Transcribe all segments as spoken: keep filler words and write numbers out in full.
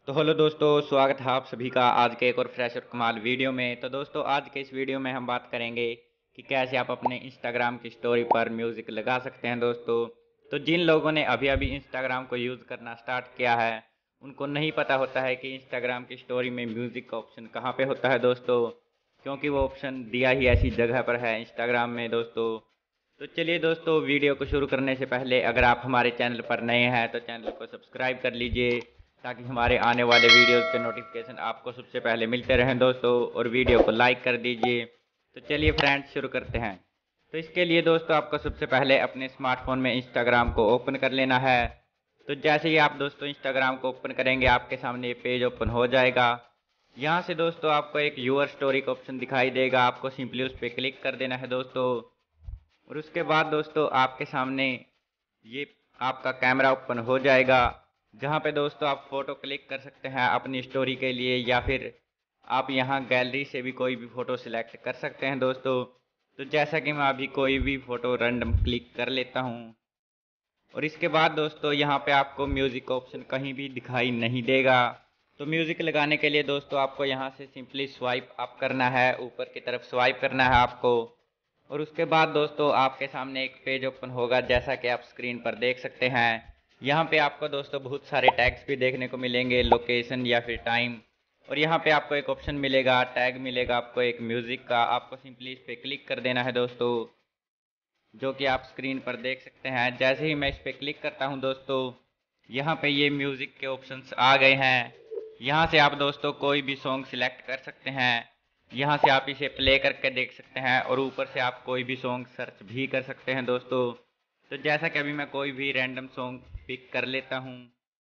तो हेलो दोस्तों, स्वागत है आप सभी का आज के एक और फ्रेश और कमाल वीडियो में। तो दोस्तों, आज के इस वीडियो में हम बात करेंगे कि कैसे आप अपने इंस्टाग्राम की स्टोरी पर म्यूज़िक लगा सकते हैं। दोस्तों, तो जिन लोगों ने अभी अभी इंस्टाग्राम को यूज़ करना स्टार्ट किया है, उनको नहीं पता होता है कि इंस्टाग्राम की स्टोरी में म्यूज़िक का ऑप्शन कहाँ पे होता है दोस्तों, क्योंकि वो ऑप्शन दिया ही ऐसी जगह पर है इंस्टाग्राम में दोस्तों। तो चलिए दोस्तों, वीडियो को शुरू करने से पहले अगर आप हमारे चैनल पर नए हैं तो चैनल को सब्सक्राइब कर लीजिए, ताकि हमारे आने वाले वीडियोज़ के नोटिफिकेशन आपको सबसे पहले मिलते रहें दोस्तों। और वीडियो को लाइक कर दीजिए। तो चलिए फ्रेंड्स, शुरू करते हैं। तो इसके लिए दोस्तों आपको सबसे पहले अपने स्मार्टफोन में इंस्टाग्राम को ओपन कर लेना है। तो जैसे ही आप दोस्तों इंस्टाग्राम को ओपन करेंगे, आपके सामने ये पेज ओपन हो जाएगा। यहाँ से दोस्तों आपको एक यूअर स्टोरी का ऑप्शन दिखाई देगा, आपको सिंपली उस पर क्लिक कर देना है दोस्तों। और उसके बाद दोस्तों आपके सामने ये आपका कैमरा ओपन हो जाएगा, जहाँ पे दोस्तों आप फ़ोटो क्लिक कर सकते हैं अपनी स्टोरी के लिए, या फिर आप यहाँ गैलरी से भी कोई भी फ़ोटो सिलेक्ट कर सकते हैं दोस्तों। तो जैसा कि मैं अभी कोई भी फ़ोटो रैंडम क्लिक कर लेता हूँ। और इसके बाद दोस्तों यहाँ पे आपको म्यूज़िक का ऑप्शन कहीं भी दिखाई नहीं देगा। तो म्यूज़िक लगाने के लिए दोस्तों आपको यहाँ से सिंपली स्वाइप अप करना है, ऊपर की तरफ स्वाइप करना है आपको। और उसके बाद दोस्तों आपके सामने एक पेज ओपन होगा, जैसा कि आप स्क्रीन पर देख सकते हैं। यहाँ पे आपको दोस्तों बहुत सारे टैग्स भी देखने को मिलेंगे, लोकेशन या फिर टाइम। और यहाँ पे आपको एक ऑप्शन मिलेगा, टैग मिलेगा आपको एक म्यूज़िक का। आपको सिंपली इस पर क्लिक कर देना है दोस्तों, जो कि आप स्क्रीन पर देख सकते हैं। जैसे ही मैं इस पर क्लिक करता हूँ दोस्तों, यहाँ पे ये म्यूज़िक के ऑप्शंस आ गए हैं। यहाँ से आप दोस्तों कोई भी सॉन्ग सिलेक्ट कर सकते हैं। यहाँ से आप इसे प्ले करके देख सकते हैं, और ऊपर से आप कोई भी सॉन्ग सर्च भी कर सकते हैं दोस्तों। तो जैसा कि अभी मैं कोई भी रैंडम सॉन्ग पिक कर लेता हूँ।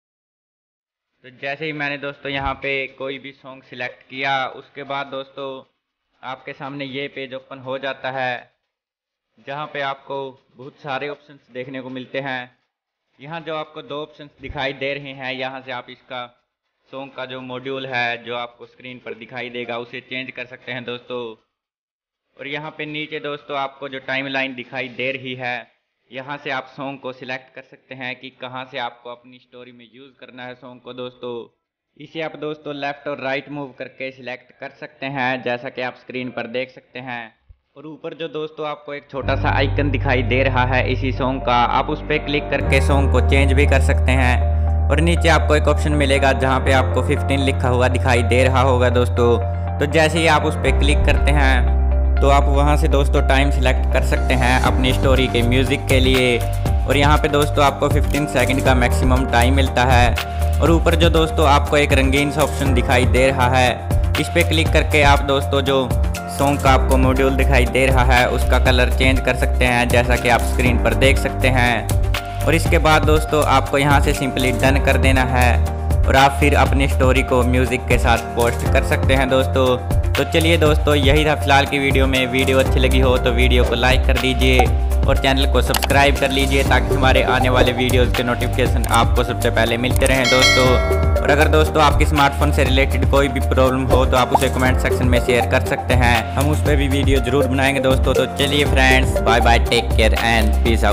तो जैसे ही मैंने दोस्तों यहाँ पे कोई भी सॉन्ग सिलेक्ट किया, उसके बाद दोस्तों आपके सामने ये पेज ओपन हो जाता है, जहाँ पे आपको बहुत सारे ऑप्शंस देखने को मिलते हैं। यहाँ जो आपको दो ऑप्शंस दिखाई दे रहे हैं, यहाँ से आप इसका सॉन्ग का जो मॉड्यूल है जो आपको स्क्रीन पर दिखाई देगा, उसे चेंज कर सकते हैं दोस्तों। और यहाँ पे नीचे दोस्तों आपको जो टाइमलाइन दिखाई दे रही है, यहाँ से आप सॉन्ग को सिलेक्ट कर सकते हैं कि कहाँ से आपको अपनी स्टोरी में यूज़ करना है सॉन्ग को दोस्तों। इसे आप दोस्तों लेफ़्ट और राइट मूव करके सिलेक्ट कर सकते हैं, जैसा कि आप स्क्रीन पर देख सकते हैं। और ऊपर जो दोस्तों आपको एक छोटा सा आइकन दिखाई दे रहा है इसी सॉन्ग का, आप उस पर क्लिक करके सॉन्ग को चेंज भी कर सकते हैं। और नीचे आपको एक ऑप्शन मिलेगा, जहाँ पे आपको फिफ्टीन लिखा हुआ दिखाई दे रहा होगा दोस्तों। तो जैसे ही आप उस पर क्लिक करते हैं, तो आप वहां से दोस्तों टाइम सिलेक्ट कर सकते हैं अपनी स्टोरी के म्यूज़िक के लिए। और यहाँ पे दोस्तों आपको पंद्रह सेकंड का मैक्सिमम टाइम मिलता है। और ऊपर जो दोस्तों आपको एक रंगीन सा ऑप्शन दिखाई दे रहा है, इस पर क्लिक करके आप दोस्तों जो सॉन्ग का आपको मॉड्यूल दिखाई दे रहा है उसका कलर चेंज कर सकते हैं, जैसा कि आप स्क्रीन पर देख सकते हैं। और इसके बाद दोस्तों आपको यहाँ से सिंपली डन कर देना है, और आप फिर अपनी स्टोरी को म्यूज़िक के साथ पोस्ट कर सकते हैं दोस्तों। तो चलिए दोस्तों, यही था फिलहाल की वीडियो में। वीडियो अच्छी लगी हो तो वीडियो को लाइक कर दीजिए और चैनल को सब्सक्राइब कर लीजिए, ताकि हमारे आने वाले वीडियोज़ के नोटिफिकेशन आपको सबसे पहले मिलते रहें दोस्तों। और अगर दोस्तों आपके स्मार्टफोन से रिलेटेड कोई भी प्रॉब्लम हो तो आप उसे कमेंट सेक्शन में शेयर कर सकते हैं, हम उस पर भी वीडियो ज़रूर बनाएंगे दोस्तों। तो चलिए friends, bye bye, take care and peace out.